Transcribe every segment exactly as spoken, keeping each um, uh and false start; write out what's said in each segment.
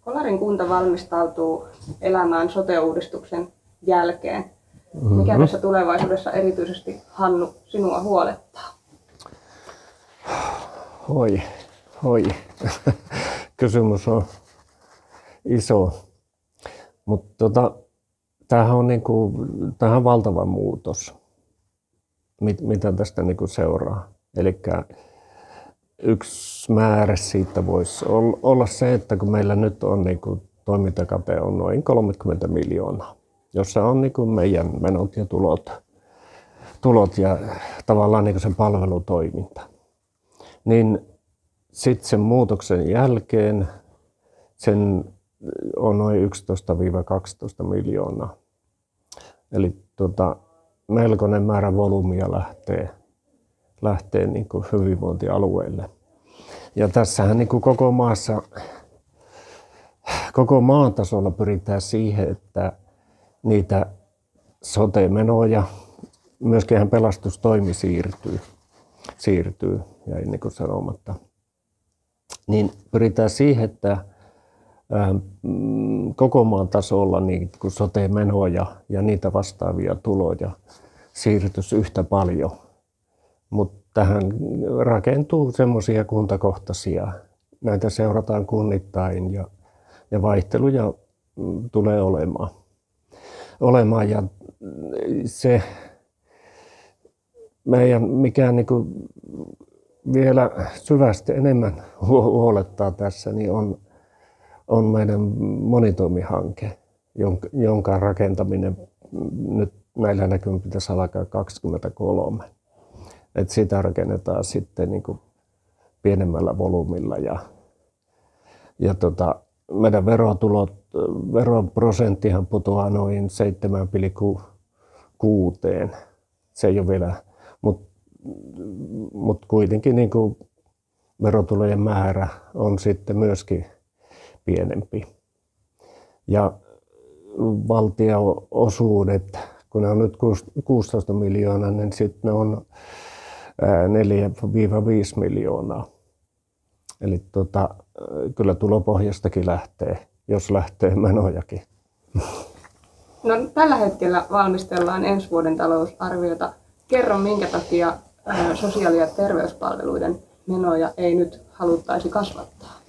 Kolarin kunta valmistautuu elämään sote-uudistuksen jälkeen. Mikä mm-hmm. tässä tulevaisuudessa erityisesti, Hannu, sinua huolettaa? Hoi, hoi. Kysymys on iso. Mutta tota, tämähän on, niinku, tämähän on valtava muutos, mit, mitä tästä niinku seuraa. Elikkä yksi määrä siitä voisi olla se, että kun meillä nyt on niinku, toimintakate on noin kolmekymmentä miljoonaa, jossa on niinku meidän menot ja tulot, tulot ja tavallaan niinku sen palvelutoiminta. Niin sitten sen muutoksen jälkeen sen on noin yksitoista kaksitoista miljoonaa. Eli tota, melkoinen määrä volyymia lähtee, lähtee niin kuin hyvinvointialueille. Ja tässähän niin kuin koko maassa, koko maan tasolla pyritään siihen, että niitä sote-menoja, myöskin pelastustoimi siirtyy, siirtyy jäi niin kuin sanomatta. Niin pyritään siihen, että koko maan tasolla niin kun sote-menoja ja niitä vastaavia tuloja siirtyisi yhtä paljon. Mutta tähän rakentuu semmoisia kuntakohtaisia. Näitä seurataan kunnittain ja, ja vaihteluja tulee olemaan. olemaan. Ja se meidän, mikä niin kuin vielä syvästi enemmän huolettaa tässä, niin on on meidän monitoimihanke, jonka rakentaminen nyt näillä näkymin pitäisi alkaa kaksikymmentäkolme. Et sitä rakennetaan sitten niin kuin pienemmällä volyymilla ja, ja tota, meidän verotulot, veroprosenttihan putoaa noin seitsemän pilkku kuusi. Se ei ole vielä, mutta mut kuitenkin niin kuin verotulojen määrä on sitten myöskin pienempi. Ja valtionosuudet, kun ne on nyt kuusitoista miljoonaa, niin sitten ne on neljä viisi miljoonaa. Eli tota, kyllä tulopohjastakin lähtee, jos lähtee menojakin. No, tällä hetkellä valmistellaan ensi vuoden talousarviota. Kerro, minkä takia sosiaali- ja terveyspalveluiden menoja ei nyt haluttaisi kasvattaa?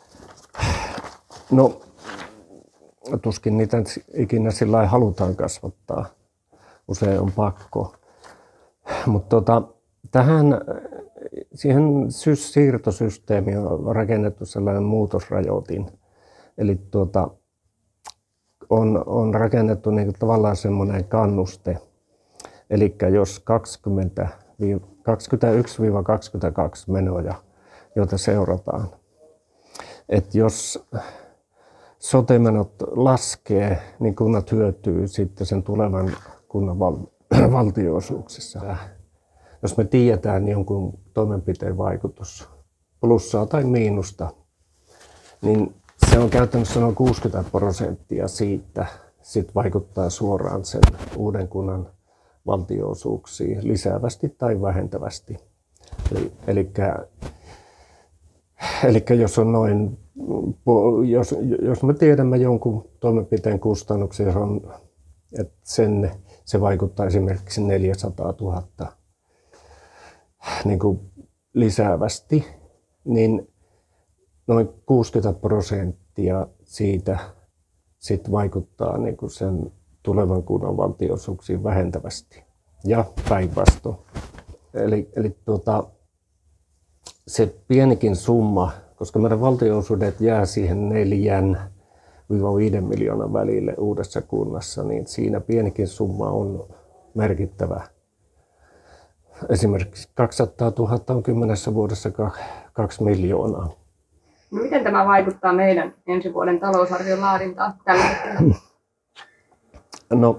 No, tuskin niitä ikinä sillä lailla halutaan kasvattaa. Usein on pakko. Mutta tota, tähän, siihen siirtosysteemiin on rakennettu sellainen muutosrajoitin. Eli tuota, on, on rakennettu niinku tavallaan semmoinen kannuste. Eli jos kaksikymmentäyksi kaksikymmentäkaksi menoja, joita seurataan. Että jos sote-menot laskee, niin kunnat hyötyy sitten sen tulevan kunnan val- valtionosuuksissa. Jos me tiedetään jonkun toimenpiteen vaikutus plussaa tai miinusta, niin se on käytännössä noin kuusikymmentä prosenttia siitä sit vaikuttaa suoraan sen uuden kunnan valtionosuuksiin lisäävästi tai vähentävästi. Eli, elikkä, elikkä jos on noin Jos, jos me tiedämme jonkun toimenpiteen kustannuksia, että sen, se vaikuttaa esimerkiksi neljäsataatuhatta niin kuin lisäävästi, niin noin kuusikymmentä prosenttia siitä sit vaikuttaa niin kuin sen tulevan kunnan valtionosuuksiin vähentävästi ja päinvastoin. Eli, eli tuota, se pienikin summa, koska meidän valtionosuudet jää siihen neljän viiden miljoonan välille uudessa kunnassa, niin siinä pienikin summa on merkittävä. Esimerkiksi kaksisataatuhatta on kymmenessä vuodessa kaksi miljoonaa. No, miten tämä vaikuttaa meidän ensi vuoden talousarvion laadintaan tällä hetkellä? No,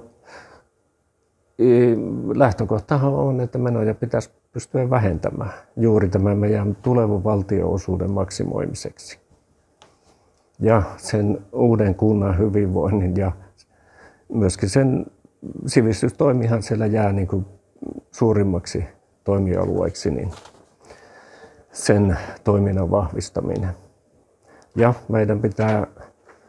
lähtökohtahan on, että menoja pitäisi pystyä vähentämään juuri tämän meidän tulevan valtionosuuden maksimoimiseksi. Ja sen uuden kunnan hyvinvoinnin ja myöskin sen sivistystoimihan siellä jää niin kuin suurimmaksi toimialueeksi, niin sen toiminnan vahvistaminen. Ja meidän pitää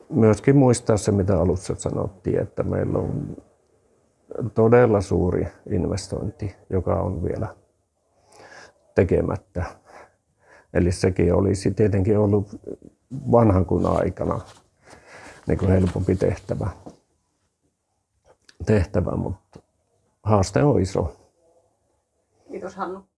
myöskin muistaa se, mitä alussa sanottiin, että meillä on todella suuri investointi, joka on vielä tekemättä. Eli sekin olisi tietenkin ollut vanhan kunnan aikana niin kuin helpompi tehtävä, tehtävä, mutta haaste on iso. Kiitos Hannu.